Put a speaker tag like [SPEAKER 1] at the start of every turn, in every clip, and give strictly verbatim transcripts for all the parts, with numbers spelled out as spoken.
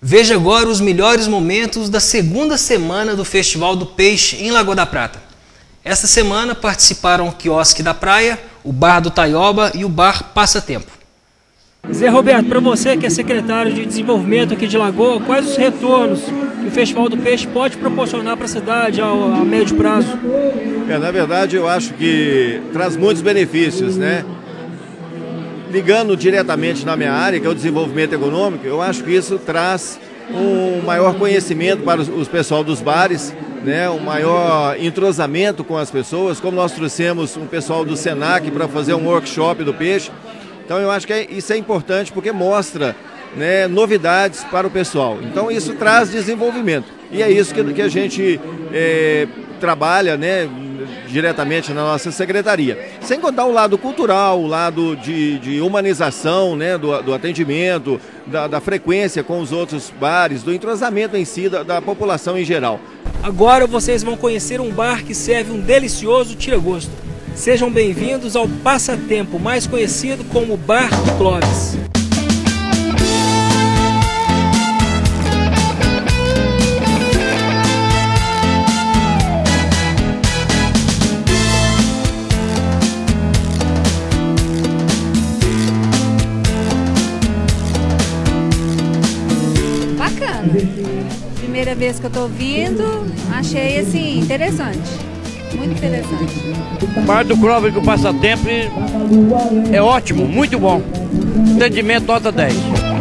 [SPEAKER 1] Veja agora os melhores momentos da segunda semana do Festival do Peixe em Lagoa da Prata. Esta semana participaram o Quiosque da Praia, o Bar do Taioba e o Bar Passatempo.
[SPEAKER 2] Zé Roberto, para você que é secretário de Desenvolvimento aqui de Lagoa, quais os retornos que o Festival do Peixe pode proporcionar para a cidade a, a médio prazo?
[SPEAKER 3] É, na verdade, eu acho que traz muitos benefícios, né? Ligando diretamente na minha área, que é o desenvolvimento econômico, eu acho que isso traz um maior conhecimento para os, os pessoal dos bares, né? Um maior entrosamento com as pessoas, como nós trouxemos um pessoal do Senac para fazer um workshop do peixe. Então eu acho que é, isso é importante porque mostra, né, novidades para o pessoal. Então isso traz desenvolvimento. E é isso que, que a gente é, trabalha, né, diretamente na nossa secretaria. Sem contar o lado cultural, o lado de, de humanização, né, do, do atendimento, da, da frequência com os outros bares, do entrosamento em si da, da população em geral.
[SPEAKER 2] Agora vocês vão conhecer um bar que serve um delicioso tira-gosto. Sejam bem-vindos ao Passatempo, mais conhecido como Bar do Clóvis.
[SPEAKER 4] Bacana. Primeira vez que eu tô vindo, achei assim interessante. Muito interessante.
[SPEAKER 5] O Bar do Clóvis com o Passatempo é ótimo, muito bom. Atendimento nota dez.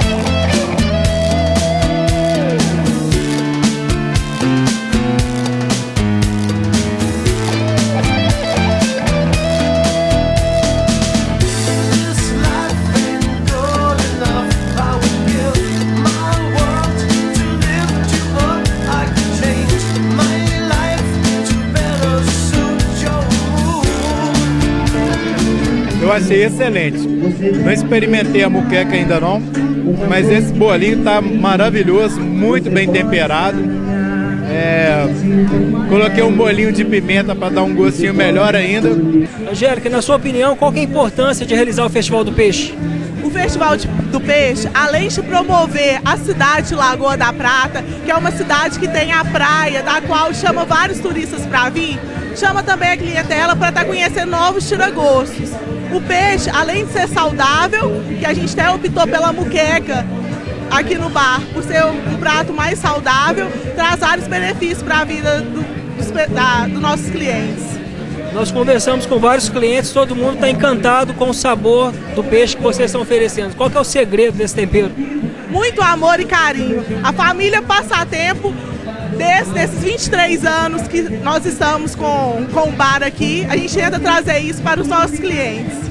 [SPEAKER 6] Eu achei excelente. Não experimentei a muqueca ainda não, mas esse bolinho tá maravilhoso, muito bem temperado. É, coloquei um bolinho de pimenta para dar um gostinho melhor ainda.
[SPEAKER 2] Angélica, na sua opinião, qual que é a importância de realizar o Festival do Peixe?
[SPEAKER 7] O Festival do Peixe, além de promover a cidade de Lagoa da Prata, que é uma cidade que tem a praia, da qual chama vários turistas para vir, chama também a clientela para estar conhecendo novos tiragostos. O peixe, além de ser saudável, que a gente até optou pela muqueca aqui no bar, por ser um prato mais saudável, traz vários benefícios para a vida do, dos, da, dos nossos clientes.
[SPEAKER 2] Nós conversamos com vários clientes, todo mundo está encantado com o sabor do peixe que vocês estão oferecendo. Qual que é o segredo desse tempero?
[SPEAKER 7] Muito amor e carinho. A família Passatempo, desde esses vinte e três anos que nós estamos com, com o bar aqui, a gente tenta trazer isso para os nossos clientes.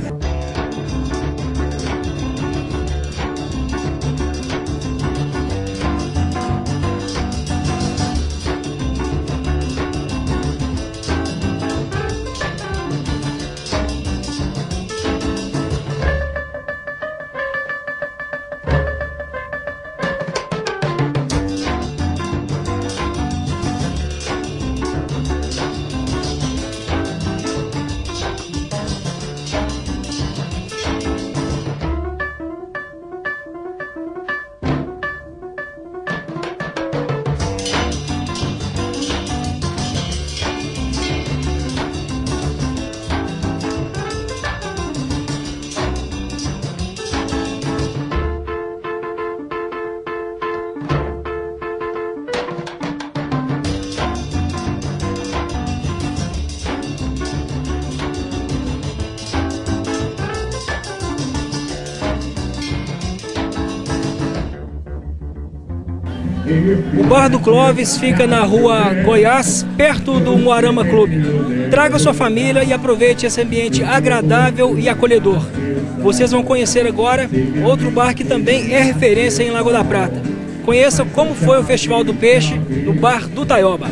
[SPEAKER 2] O Bar do Clóvis fica na rua Goiás, perto do Moarama Clube. Traga sua família e aproveite esse ambiente agradável e acolhedor. Vocês vão conhecer agora outro bar que também é referência em Lagoa da Prata. Conheça como foi o Festival do Peixe no Bar do Taioba.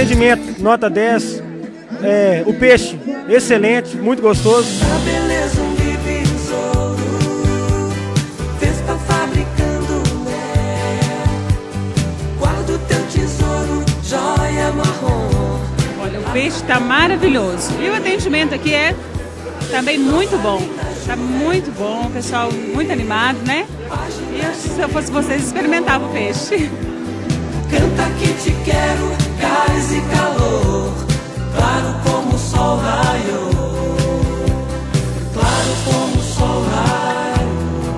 [SPEAKER 2] Atendimento, nota dez. É, o peixe, excelente, muito gostoso.
[SPEAKER 8] A beleza um divisor, Vespa fabricando, né? Guarda o teu tesouro, joia marrom.
[SPEAKER 9] Olha, o peixe está maravilhoso. E o atendimento aqui é também muito bom. Está muito bom, o pessoal muito animado, né? E eu, se eu fosse vocês, experimentava o peixe.
[SPEAKER 8] Canta que te quero, gás e calor, claro como o sol raiou, claro como o sol raiou.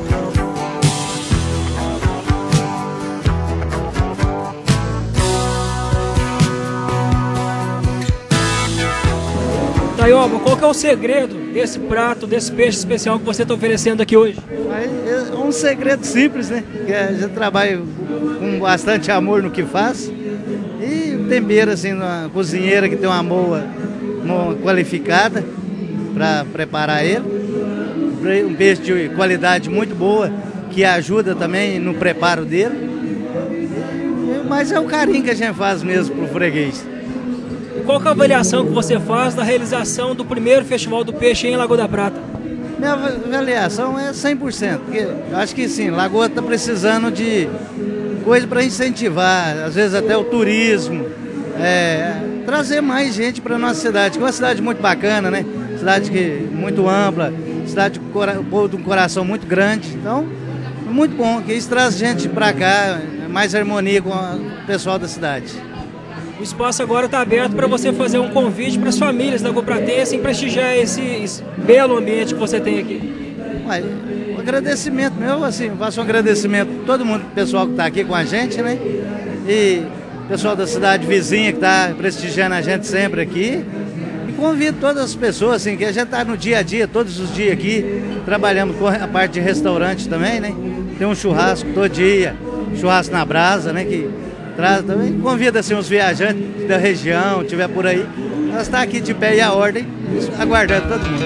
[SPEAKER 2] Taioba, qual que é o segredo desse prato, desse peixe especial que você está oferecendo aqui hoje?
[SPEAKER 10] É um segredo simples, né? Que a gente trabalha com bastante amor no que faz. E o tempero, assim, uma cozinheira que tem uma boa, uma qualificada para preparar ele. Um peixe de qualidade muito boa, que ajuda também no preparo dele. Mas é o carinho que a gente faz mesmo pro freguês.
[SPEAKER 2] Qual que é a avaliação que você faz da realização do primeiro Festival do Peixe em Lagoa da Prata?
[SPEAKER 10] Minha avaliação é cem por cento, porque eu acho que sim, Lagoa está precisando de coisa para incentivar, às vezes até o turismo, é, trazer mais gente para a nossa cidade, que é uma cidade muito bacana, né? Cidade que, muito ampla, cidade de um coração muito grande, então é muito bom, que isso traz gente para cá, mais harmonia com o pessoal da cidade.
[SPEAKER 2] O espaço agora está aberto para você fazer um convite para as famílias da Lagoapratense em prestigiar esse, esse belo ambiente que você tem aqui.
[SPEAKER 10] Ué, um agradecimento meu, assim, faço um agradecimento a todo mundo, pessoal que está aqui com a gente, né? E pessoal da cidade vizinha que está prestigiando a gente sempre aqui. E convido todas as pessoas, assim, que a gente está no dia a dia, todos os dias aqui, trabalhamos com a parte de restaurante também, né? Tem um churrasco todo dia, churrasco na brasa, né? Que traz também. Convida assim, os viajantes da região, que estiver por aí. Nós estamos aqui de pé e a ordem, aguardando todo mundo.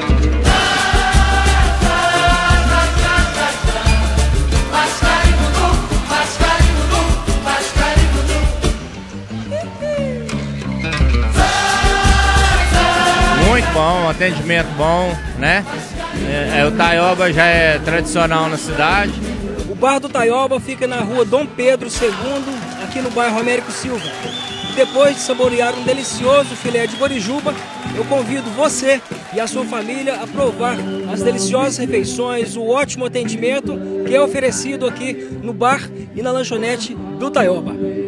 [SPEAKER 5] Muito bom, atendimento bom, né? É, é, o Taioba já é tradicional na cidade.
[SPEAKER 2] O Bar do Taioba fica na rua Dom Pedro segundo, aqui no bairro Américo Silva. Depois de saborear um delicioso filé de borijuba, eu convido você e a sua família a provar as deliciosas refeições, o ótimo atendimento que é oferecido aqui no bar e na lanchonete do Taioba.